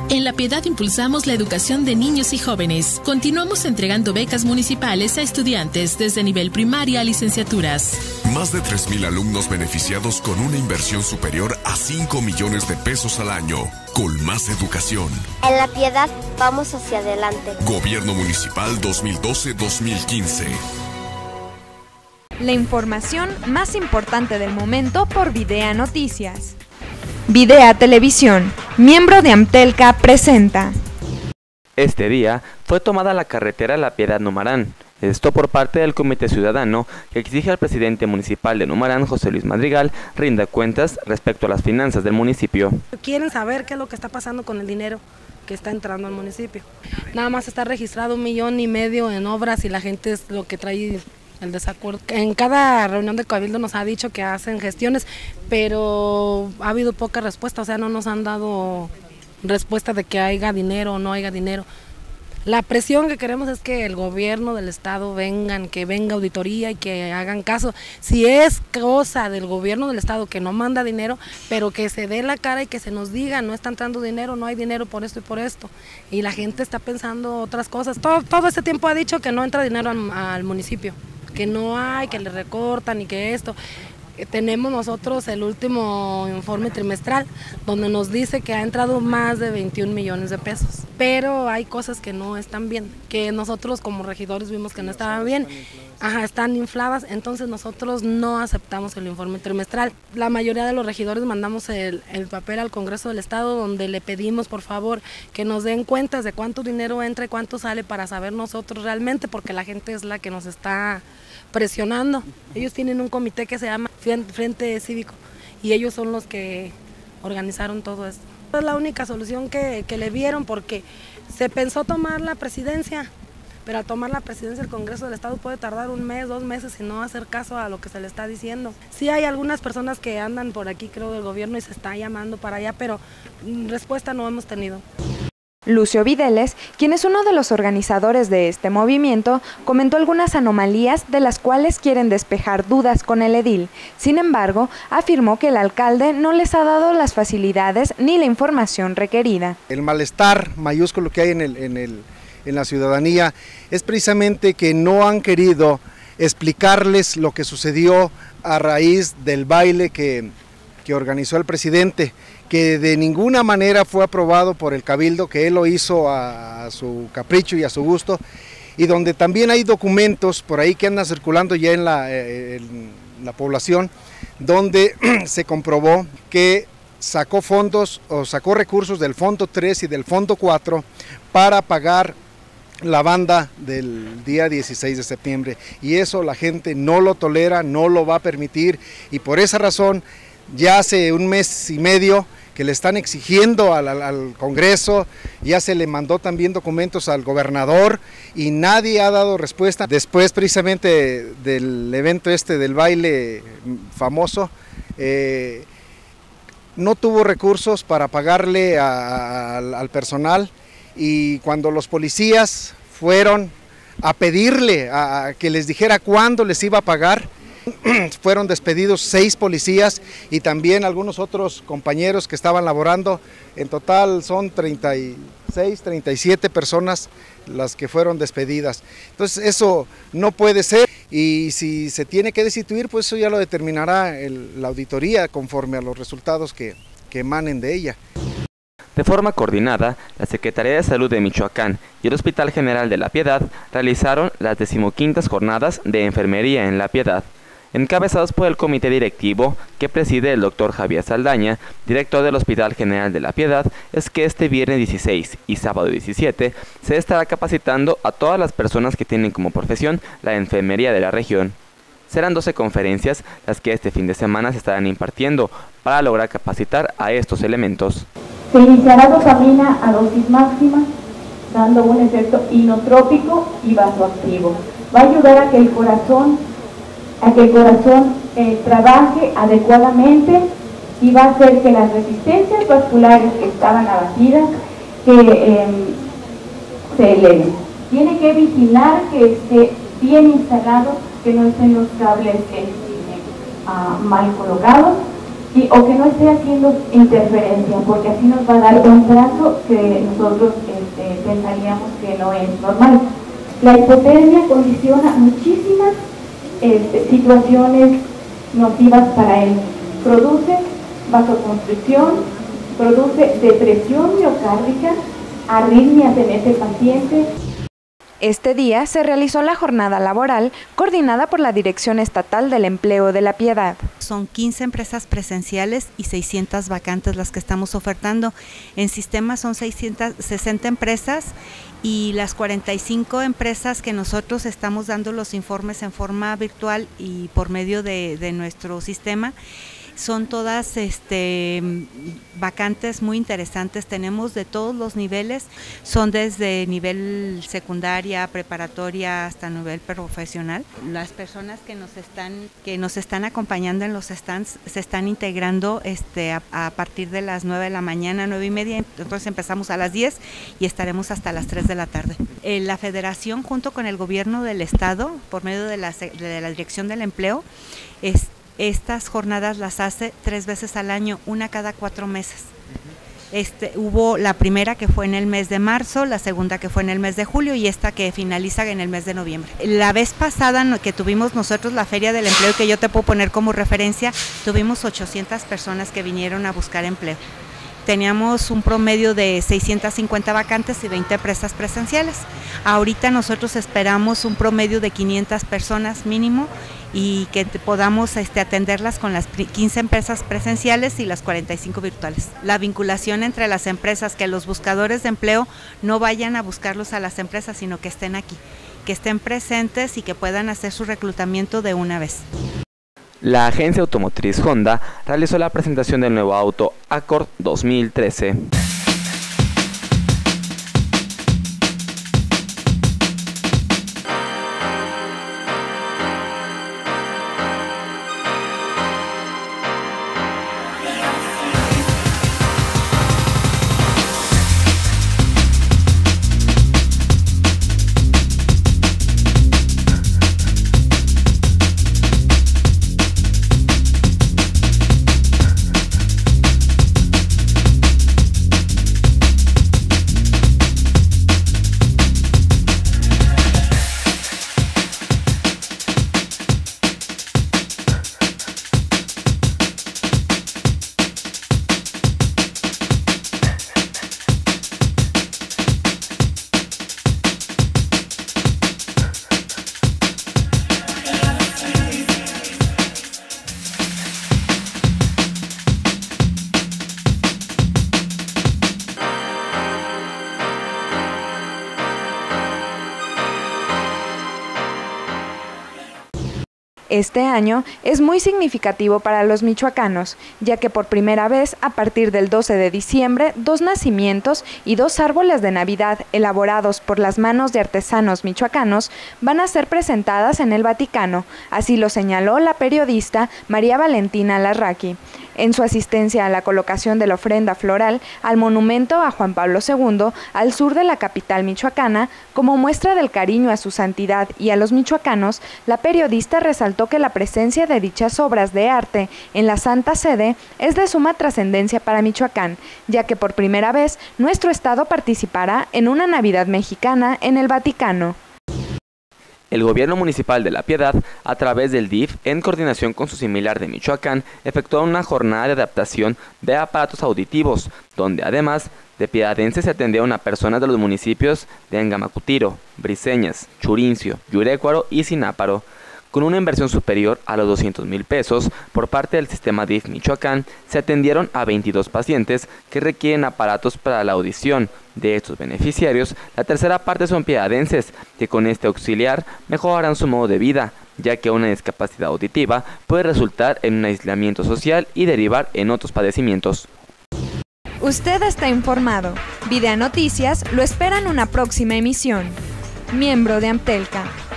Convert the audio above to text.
En La Piedad impulsamos la educación de niños y jóvenes. Continuamos entregando becas municipales a estudiantes desde nivel primaria a licenciaturas. Más de 3,000 alumnos beneficiados con una inversión superior a 5 millones de pesos al año. Con más educación. En La Piedad vamos hacia adelante. Gobierno Municipal 2012-2015. La información más importante del momento por Videa Noticias. Videa Televisión, miembro de Amtelca, presenta. Este día fue tomada la carretera La Piedad Numarán. Esto por parte del Comité Ciudadano que exige al presidente municipal de Numarán, José Luis Madrigal, rinda cuentas respecto a las finanzas del municipio. Quieren saber qué es lo que está pasando con el dinero que está entrando al municipio. Nada más está registrado 1,5 millones en obras y la gente es lo que trae el desacuerdo. En cada reunión de Cabildo nos ha dicho que hacen gestiones, pero ha habido poca respuesta, o sea, no nos han dado respuesta de que haya dinero o no haya dinero. La presión que queremos es que el gobierno del estado que venga auditoría y que hagan caso. Si es cosa del gobierno del estado que no manda dinero, pero que se dé la cara y que se nos diga, no está entrando dinero, no hay dinero por esto y por esto. Y la gente está pensando otras cosas. Todo este tiempo ha dicho que no entra dinero al municipio, que no hay, que le recortan y que esto. Tenemos nosotros el último informe trimestral donde nos dice que ha entrado más de 21 millones de pesos, pero hay cosas que no están bien, que nosotros como regidores vimos que no estaban bien, están infladas, entonces nosotros no aceptamos el informe trimestral. La mayoría de los regidores mandamos el papel al Congreso del Estado donde le pedimos por favor que nos den cuentas de cuánto dinero entra y cuánto sale para saber nosotros realmente, porque la gente es la que nos está presionando. Ellos tienen un comité que se llama Frente Cívico y ellos son los que organizaron todo esto. Es la única solución que le vieron, porque se pensó tomar la presidencia, pero al tomar la presidencia del Congreso del Estado puede tardar 1 mes, 2 meses y no hacer caso a lo que se le está diciendo. Sí hay algunas personas que andan por aquí, creo, del gobierno y se está llamando para allá, pero respuesta no hemos tenido. Lucio Videles, quien es uno de los organizadores de este movimiento, comentó algunas anomalías de las cuales quieren despejar dudas con el edil. Sin embargo, afirmó que el alcalde no les ha dado las facilidades ni la información requerida. El malestar mayúsculo que hay en la ciudadanía es precisamente que no han querido explicarles lo que sucedió a raíz del baile que organizó el presidente, que de ninguna manera fue aprobado por el Cabildo, que él lo hizo a su capricho y a su gusto, y donde también hay documentos por ahí que andan circulando ya en la población, donde se comprobó que sacó fondos o sacó recursos del Fondo 3 y del Fondo 4 para pagar la banda del día 16 de septiembre, y eso la gente no lo tolera, no lo va a permitir, y por esa razón ya hace 1 mes y medio que le están exigiendo al Congreso, ya se le mandó también documentos al gobernador y nadie ha dado respuesta. Después precisamente del evento del baile famoso, no tuvo recursos para pagarle al personal, y cuando los policías fueron a pedirle a que les dijera cuándo les iba a pagar, fueron despedidos 6 policías y también algunos otros compañeros que estaban laborando. En total son 36, 37 personas las que fueron despedidas. Entonces eso no puede ser, y si se tiene que destituir, pues eso ya lo determinará la auditoría conforme a los resultados que emanen de ella. De forma coordinada, la Secretaría de Salud de Michoacán y el Hospital General de La Piedad realizaron las 15ª jornadas de enfermería en La Piedad, encabezados por el comité directivo que preside el doctor Javier Saldaña, director del Hospital General de La Piedad. Es que este viernes 16 y sábado 17 se estará capacitando a todas las personas que tienen como profesión la enfermería de la región. Serán 12 conferencias las que este fin de semana se estarán impartiendo para lograr capacitar a estos elementos. Se iniciará dopamina a dosis máxima, dando un efecto inotrópico y vasoactivo. Va a ayudar a que el corazón trabaje adecuadamente, y va a hacer que las resistencias vasculares que estaban abatidas se eleven. Tiene que vigilar que esté bien instalado, que no estén los cables mal colocados, o que no esté haciendo interferencia, porque así nos va a dar un trazo que nosotros pensaríamos que no es normal. La hipotermia condiciona muchísimas situaciones nocivas para él. Produce vasoconstricción, produce depresión miocárdica, arritmias en ese paciente. Este día se realizó la jornada laboral coordinada por la Dirección Estatal del Empleo de La Piedad. Son 15 empresas presenciales y 600 vacantes las que estamos ofertando. En sistema son 660 empresas y las 45 empresas que nosotros estamos dando los informes en forma virtual y por medio de nuestro sistema. Son todas vacantes muy interesantes, tenemos de todos los niveles, son desde nivel secundaria, preparatoria hasta nivel profesional. Las personas que nos están acompañando en los stands se están integrando a partir de las 9 de la mañana, 9:30, entonces empezamos a las 10 y estaremos hasta las 3 de la tarde. La Federación junto con el Gobierno del Estado, por medio de la Dirección del Empleo, estas jornadas las hace 3 veces al año, una cada 4 meses. Hubo la primera que fue en el mes de marzo, la segunda que fue en el mes de julio y esta que finaliza en el mes de noviembre. La vez pasada que tuvimos nosotros la Feria del Empleo, que yo te puedo poner como referencia, tuvimos 800 personas que vinieron a buscar empleo. Teníamos un promedio de 650 vacantes y 20 empresas presenciales. Ahorita nosotros esperamos un promedio de 500 personas mínimo y que podamos atenderlas con las 15 empresas presenciales y las 45 virtuales. La vinculación entre las empresas, que los buscadores de empleo no vayan a buscarlos a las empresas, sino que estén aquí, que estén presentes y que puedan hacer su reclutamiento de una vez. La agencia automotriz Honda realizó la presentación del nuevo auto Accord 2013. Este año es muy significativo para los michoacanos, ya que por primera vez, a partir del 12 de diciembre, 2 nacimientos y 2 árboles de Navidad elaborados por las manos de artesanos michoacanos van a ser presentadas en el Vaticano, así lo señaló la periodista María Valentina Larraqui. En su asistencia a la colocación de la ofrenda floral al monumento a Juan Pablo II, al sur de la capital michoacana, como muestra del cariño a su santidad y a los michoacanos, la periodista resaltó que la presencia de dichas obras de arte en la Santa Sede es de suma trascendencia para Michoacán, ya que por primera vez nuestro estado participará en una Navidad mexicana en el Vaticano. El gobierno municipal de La Piedad, a través del DIF, en coordinación con su similar de Michoacán, efectuó una jornada de adaptación de aparatos auditivos, donde además de piedadenses se atendieron a personas de los municipios de Angamacutiro, Briceñas, Churincio, Yurécuaro y Sináparo. Con una inversión superior a los 200,000 pesos por parte del sistema DIF Michoacán, se atendieron a 22 pacientes que requieren aparatos para la audición. De estos beneficiarios, la tercera parte son piedadenses, que con este auxiliar mejorarán su modo de vida, ya que una discapacidad auditiva puede resultar en un aislamiento social y derivar en otros padecimientos. Usted está informado. Videa Noticias lo espera en una próxima emisión. Miembro de Amtelca.